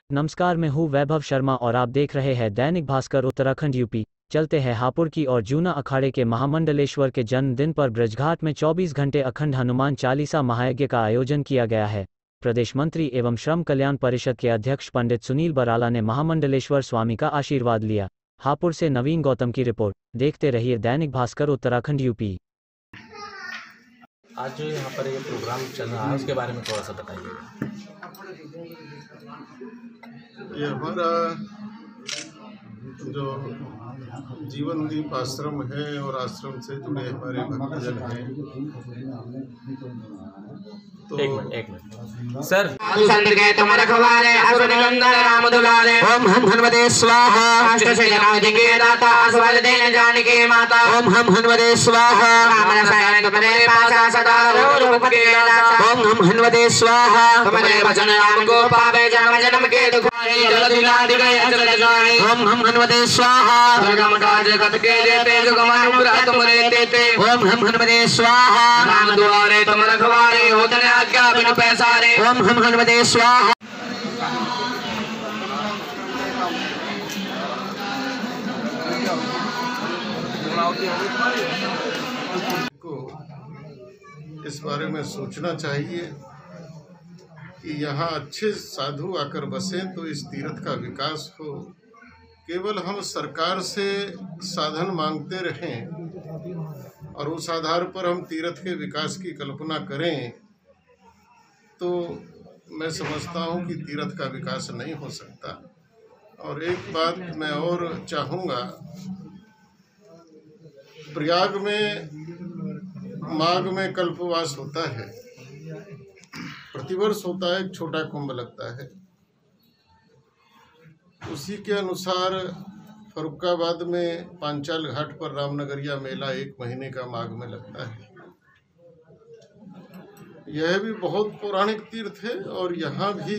नमस्कार, मैं हूँ वैभव शर्मा और आप देख रहे हैं दैनिक भास्कर उत्तराखंड यूपी। चलते हैं हापुड़ की और जूना अखाड़े के महामंडलेश्वर के जन्मदिन पर ब्रजघाट में 24 घंटे अखंड हनुमान चालीसा महायज्ञ का आयोजन किया गया है। प्रदेश मंत्री एवं श्रम कल्याण परिषद के अध्यक्ष पंडित सुनील बराला ने महामंडलेश्वर स्वामी का आशीर्वाद लिया। हापुड़ से नवीन गौतम की रिपोर्ट। देखते रहिए दैनिक भास्कर उत्तराखंड यूपी। आज जो यहाँ पर ये प्रोग्राम चल रहा है उसके बारे में थोड़ा सा बताइए। ये हमारा जो जीवन दीप आश्रम है और आश्रम से जुड़े हमारे भक्तजन हैं, तो एक मिनट सर। ओम हम हनुमते स्वाहा। ओम हम हनुमते स्वाहा। ओम हम हनुमते स्वाहा। ओम हम हनुमते स्वाहा। ओम हम हनुमते स्वाहा। ओम हम हनुमते स्वाहा। को इस बारे में सोचना चाहिए कि यहाँ अच्छे साधु आकर बसें तो इस तीर्थ का विकास हो। केवल हम सरकार से साधन मांगते रहें और उस आधार पर हम तीर्थ के विकास की कल्पना करें तो मैं समझता हूँ कि तीर्थ का विकास नहीं हो सकता। और एक बात मैं और चाहूँगा, प्रयाग में माघ में कल्पवास होता है, प्रतिवर्ष होता है, एक छोटा कुंभ लगता है। उसी के अनुसार फरुखाबाद में पांचाल घाट पर रामनगरिया मेला 1 महीने का माघ में लगता है। यह भी बहुत पौराणिक तीर्थ है और यहाँ भी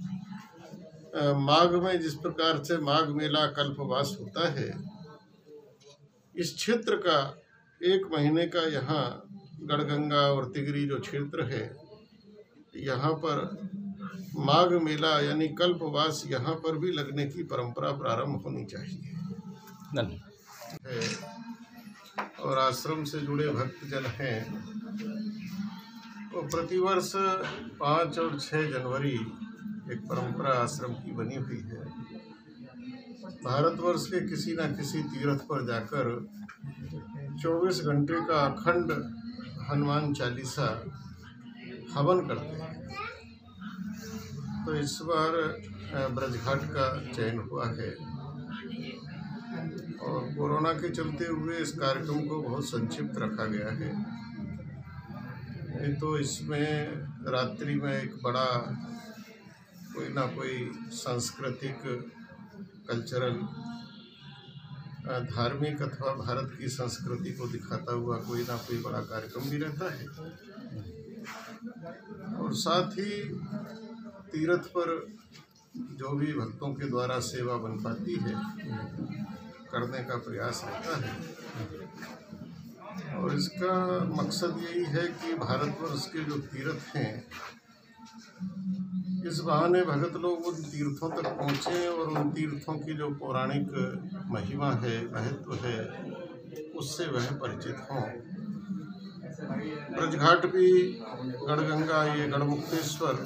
माघ में जिस प्रकार से माघ मेला कल्पवास होता है, इस क्षेत्र का 1 महीने का यहाँ गढ़गंगा और तिगरी जो क्षेत्र है, यहाँ पर माघ मेला यानी कल्पवास यहाँ पर भी लगने की परंपरा प्रारंभ होनी चाहिए। और आश्रम से जुड़े भक्तजन हैं तो प्रतिवर्ष 5 और 6 जनवरी एक परंपरा आश्रम की बनी हुई है। भारतवर्ष के किसी न किसी तीर्थ पर जाकर 24 घंटे का अखंड हनुमान चालीसा हवन करते हैं। तो इस बार ब्रजघाट का चयन हुआ है और कोरोना के चलते हुए इस कार्यक्रम को बहुत संक्षिप्त रखा गया है। नहीं तो इसमें रात्रि में एक बड़ा कोई ना कोई सांस्कृतिक, कल्चरल, धार्मिक अथवा भारत की संस्कृति को दिखाता हुआ कोई ना कोई बड़ा कार्यक्रम भी रहता है। और साथ ही तीर्थ पर जो भी भक्तों के द्वारा सेवा बन पाती है करने का प्रयास रहता है। और इसका मकसद यही है कि भारतवर्ष के जो तीर्थ हैं, इस बहाने भगत लोग उन तीर्थों तक पहुँचें और उन तीर्थों की जो पौराणिक महिमा है, महत्व है, उससे वह परिचित हों। ब्रजघाट भी गढ़गंगा, ये गढ़मुक्तेश्वर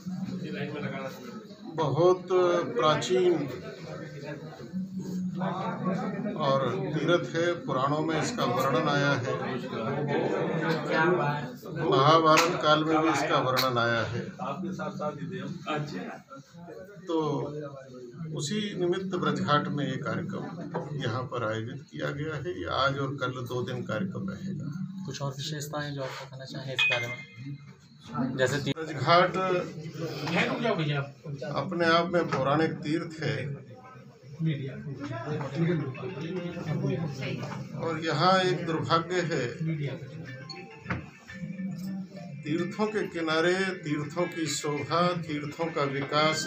बहुत प्राचीन और तीर्थ है। पुराणों में इसका वर्णन आया है, महाभारत काल में भी इसका वर्णन आया है। तो उसी निमित्त ब्रजघाट में ये कार्यक्रम यहाँ पर आयोजित किया गया है। ये आज और कल 2 दिन कार्यक्रम रहेगा। कुछ और विशेषताएं जो आप बताना चाहें इस बारे में? जैसे ब्रजघाट अपने आप में पौराणिक तीर्थ है और यहाँ एक दुर्भाग्य है, तीर्थों के किनारे तीर्थों की शोभा, तीर्थों का विकास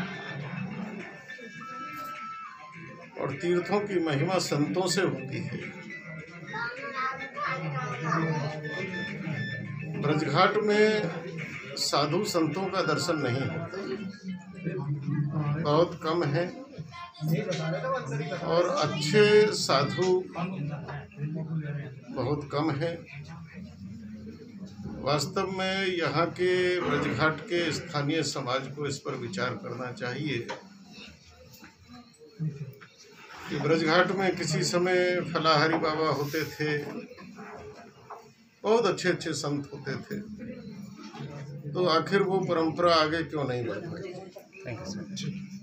और तीर्थों की महिमा संतों से होती है। ब्रजघाट में साधु संतों का दर्शन नहीं होता। बहुत कम हैं और अच्छे साधु बहुत कम हैं। वास्तव में यहाँ के ब्रजघाट के स्थानीय समाज को इस पर विचार करना चाहिए कि ब्रजघाट में किसी समय फलाहारी बाबा होते थे, बहुत अच्छे अच्छे संत होते थे, तो आखिर वो परंपरा आगे क्यों नहीं बढ़ पाई। Thank you sir.